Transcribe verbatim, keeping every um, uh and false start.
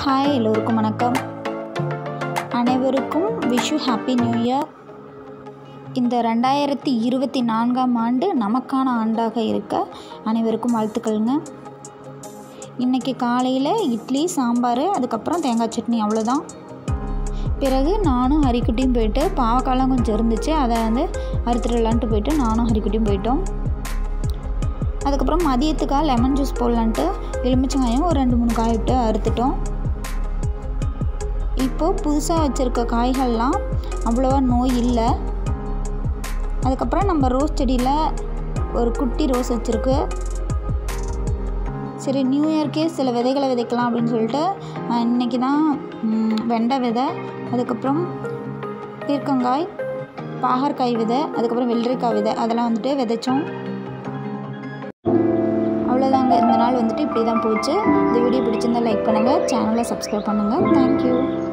Hi, எல்லோருக்கும் வணக்கம். அனைவருக்கும் விஷு ஹாப்பி நியூ இயர். இந்த ரெண்டாயிரத்தி இருபத்தி நான்காம் ஆண்டு நமக்கான ஆண்டாக இருக்க அனைவருக்கும் வாழ்த்துக்கள்ங்க. இன்றைக்கி காலையில் இட்லி, சாம்பார், அதுக்கப்புறம் தேங்காய் சட்னி, அவ்வளோதான். பிறகு நானும் ஹரிக்குட்டியும் போயிட்டு பாவக்காய்லாம் கொஞ்சம் இருந்துச்சு, அதை வந்து அறுத்துடலான்ட்டு போயிட்டு நானும் ஹரிக்குட்டியும் போயிட்டோம். அதுக்கப்புறம் மதியத்துக்காக லெமன் ஜூஸ் போடலான்ட்டு எலுமிச்சங்காயும் ஒரு ரெண்டு மூணு காய் விட்டு அறுத்துட்டோம். இப்போது புதுசாக வச்சுருக்க காய்கள்லாம் அவ்வளோவா நோய் இல்லை. அதுக்கப்புறம் நம்ம ரோஸ் செடியில் ஒரு குட்டி ரோஸ் வச்சுருக்கு. சரி, நியூ இயர்க்கே சில விதைகளை விதைக்கலாம் அப்படின்னு சொல்லிட்டு இன்றைக்கி தான் வெண்டை விதை, அதுக்கப்புறம் பீர்க்கங்காய், பாகற்காய் விதை, அதுக்கப்புறம் வெள்ளரிக்காய் விதை, அதெல்லாம் வந்துட்டு விதைச்சோம். அவ்வளோதாங்க. இந்த நாள் வந்துட்டு இப்படி தான் போச்சு. இந்த வீடியோ பிடிச்சிருந்தால் லைக் பண்ணுங்கள், சேனலை சப்ஸ்கிரைப் பண்ணுங்கள். தேங்க்யூ.